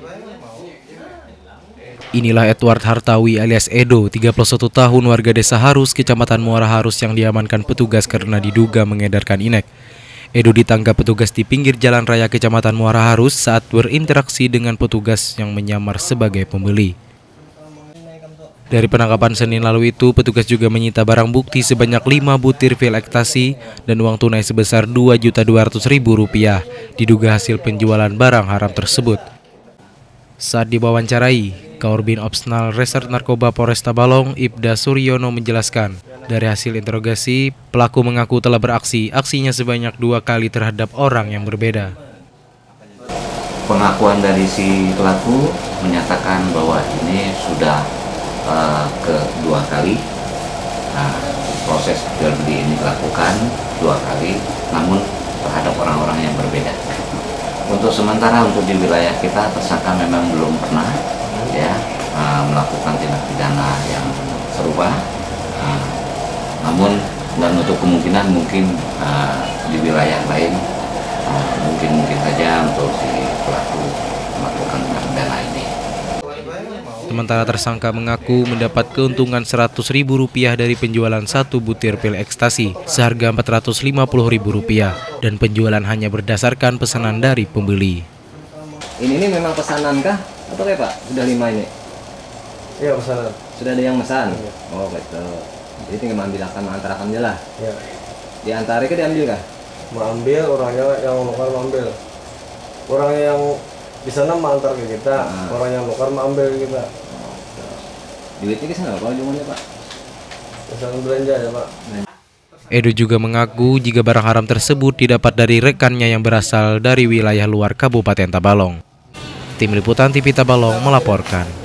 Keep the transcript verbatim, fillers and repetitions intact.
Inilah Edward Hartawi alias Edo, tiga puluh satu tahun, warga desa Harus, Kecamatan Muara Harus yang diamankan petugas karena diduga mengedarkan inek. Edo ditangkap petugas di pinggir jalan raya Kecamatan Muara Harus saat berinteraksi dengan petugas yang menyamar sebagai pembeli. Dari penangkapan Senin lalu itu, petugas juga menyita barang bukti sebanyak lima butir pil ekstasi dan uang tunai sebesar dua juta dua ratus ribu rupiah, diduga hasil penjualan barang haram tersebut. Saat diwawancarai, Kaurbin Opsnal Reser Narkoba Polresta Balong, Ibda Suryono menjelaskan, dari hasil interogasi, pelaku mengaku telah beraksi aksinya sebanyak dua kali terhadap orang yang berbeda. Pengakuan dari si pelaku menyatakan bahwa ini sudah uh, kedua kali. Nah, proses jual beli ini dilakukan dua kali, namun terhadap orang-orang yang berbeda. Untuk sementara untuk di wilayah kita tersangka memang belum pernah ya uh, melakukan tindak pidana yang serupa. Uh, namun dan untuk kemungkinan mungkin uh, di wilayah lain uh, mungkin mungkin saja untuk si pelaku melakukan tindak pidana ini. Sementara tersangka mengaku mendapat keuntungan seratus ribu rupiah dari penjualan satu butir pil ekstasi seharga empat ratus lima puluh ribu rupiah dan penjualan hanya berdasarkan pesanan dari pembeli. Ini ini memang pesanan kah? Atau kayak Pak? Sudah lima ini? Iya, pesanan. Sudah ada yang pesan? Ya. Oh, gitu. Jadi tinggal mengambil akan mengantarakan aja lah. Ya. Di antara itu diambil kah? Mengambil, orangnya yang nukar mengambil. Orangnya yang di sana mengantar ke kita, nah. Orang yang nukar mengambil ke kita. Oh, duitnya ke sana apa ujungnya Pak? Pesanan belanja ya Pak. Edo juga mengaku jika barang haram tersebut didapat dari rekannya yang berasal dari wilayah luar Kabupaten Tabalong. Tim Liputan T V Tabalong melaporkan.